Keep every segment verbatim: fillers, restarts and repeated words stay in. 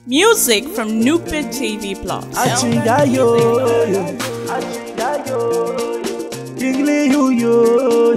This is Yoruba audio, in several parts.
Music from Nupid T V Plus. Achingayo, Achingayo, Kingly you yo,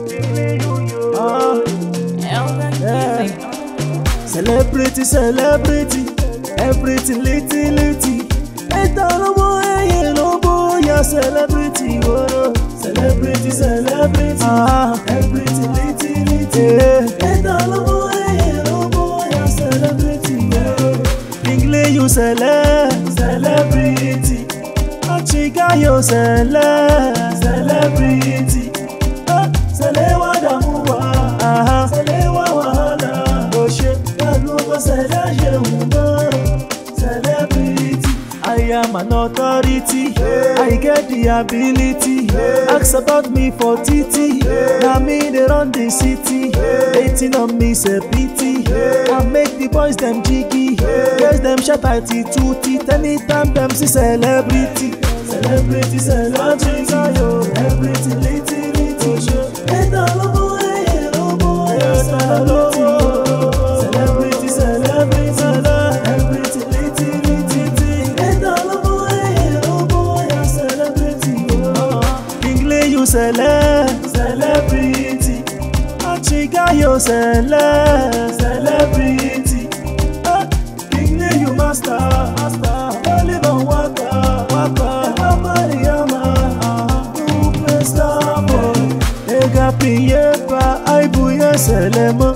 ah, yeah. Celebrity, celebrity, everything litty litty. Etano boy, no boy, celebrity, oh, celebrity, celebrity, ah, everything litty litty. Etano boy, no boy, celebrity, oh. You cele, celebrity. Achingayo cele, celebrity. Ah, cele wadamuwa, ah, cele wahala. Oshe, kaluba cele jehuma, celebrity. I am an authority. I get the ability. Ask about me for T T. Now me they run the city. Hating on me say pity. I make the boys them jiggy. Girls them shut out two teeth. Anytime them see celebrity. Celebrity, celebrity. Everything litty, litty. And all of boy, oh boy, celebrity. Celebrity, celebrity. Everything litty, litty. And all of boy, oh boy, celebrity. Kingly you cele, celebrity. Achingayo cele, celebrity. Kingly you master, master. Live on waka, waka. Mariama, you play star boy. Ega piyepa, aibuye selema.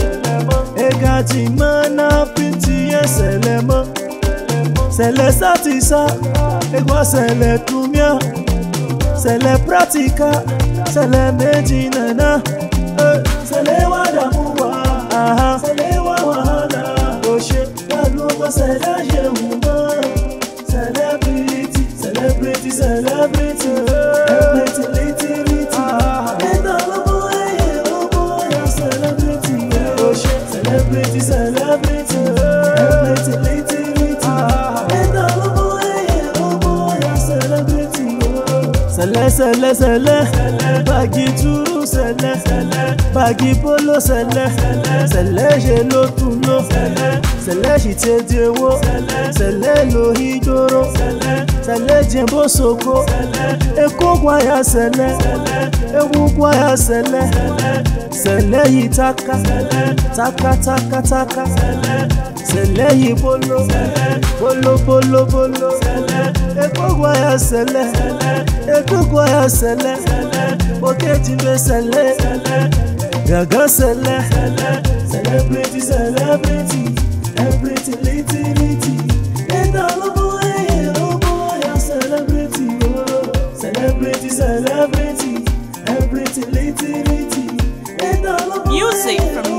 Ega jimana, pintiye selema. Sele satisa, egwa sele tumia. Sele pratika, sele mejinana. Sele wadamuwa, aha, sele wahala. Oshe, kaluba sele jehuma. Celebrity, celebrity, celebrity. Everything litty, litty. And all of boy, oh boy, celebrity. Oshe, celebrity, celebrity. Everything litty, litty. And all of boy, oh boy, celebrity. Sele, sele, sele. Bagi turu sele. Bagi polo sele. Sele jelo tulo. Sele jite dewo. Sele lo hijoro. Sele jembo soko. Eko kwaya sele. Ewu kwaya sele. Sele yitaka. Taka taka taka. Sele yibolo. Bolo bolo bolo. Eko kwaya sele. Eko kwaya sele. Oke jimbe sele. Gaga sele. Celebrity, celebrity. Everything litty, litty. And all of boy, oh boy, celebrity, oh. Celebrity, celebrity. Everything litty, litty. And all of boy, Music from